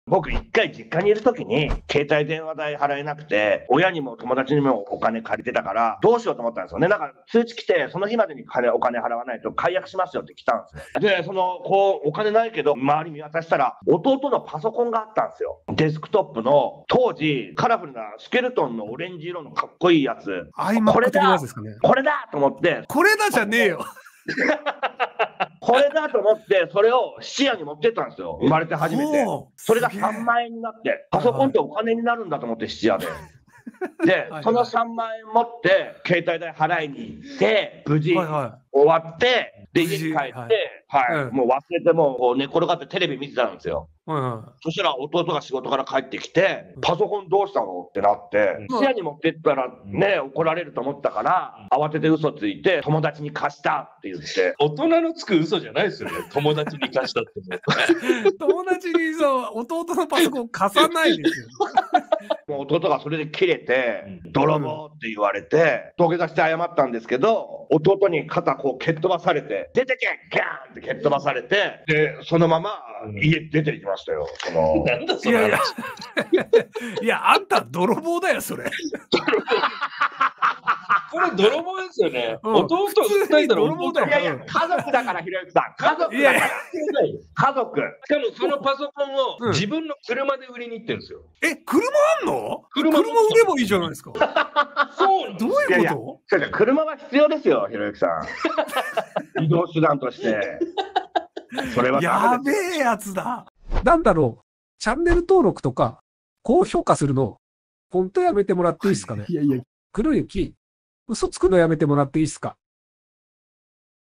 僕一回実家にいるときに、携帯電話代払えなくて、親にも友達にもお金借りてたから、どうしようと思ったんですよね。なんか通知来て、その日までにお金払わないと解約しますよって来たんですよ。で、お金ないけど、周り見渡したら、弟のパソコンがあったんですよ。デスクトップの、当時、カラフルなスケルトンのオレンジ色のかっこいいやつ。 iMac 的なやつですかね。 これだと思って。 これだじゃねえよ。 これだと思って、それを質屋に持ってったんですよ。生まれて初めて。それが3万円になって、パソコンってお金になるんだと思って、質屋で。で、その3万円持って、携帯代払いに行って、無事終わって、で、家に帰って、もう忘れてもう寝転がってテレビ見てたんですよ。そしたら弟が仕事から帰ってきて、パソコンどうしたのってなって、質屋に持ってったらね、怒られると思ったから、慌てて嘘ついて、友達に貸したって言って。 大人のつく嘘じゃないですよね。友達に貸したって。 友達に弟のパソコン貸さないですよ。 もう弟がそれで切れて、泥棒って言われて、土下座して謝ったんですけど、弟に肩こう蹴っ飛ばされて、出てけガーンって蹴っ飛ばされて、で、そのまま家出て行きましたよ。 なんだそれ。 いや、あんた泥棒だよ、それ。 これ泥棒ですよね。弟を訴えたら泥棒だよ。 いやいや、家族だから、ひろゆきさん。家族だから。家族。 しかもそのパソコンを自分の車で売りに行ってるんですよ。 車あんの？車売ればいいじゃないですか。 そう。 どういうこと？車は必要ですよ、ひろゆきさん。移動手段として。それはやべえやつだ。なんだろう。チャンネル登録とか、高評価するの、ほんとやめてもらっていいですかね。いやいや。ひろゆき、嘘つくのやめてもらっていいですか。